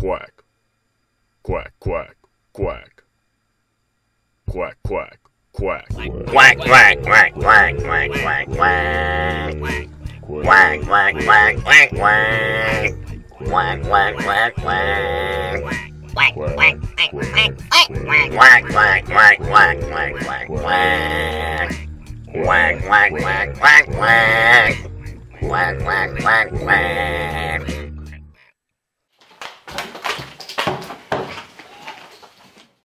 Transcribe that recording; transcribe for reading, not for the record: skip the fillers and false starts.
Quack, quack, quack, quack. Quack, quack, quack. Quack, quack, quack, quack, quack, quack, quack. Quack, quack, quack, quack, quack. Quack, quack, quack, quack. Quack, quack, quack, quack, quack. Quack, quack, quack, quack, quack, quack, quack. Quack, quack, quack, quack, quack. Quack, quack, quack, quack.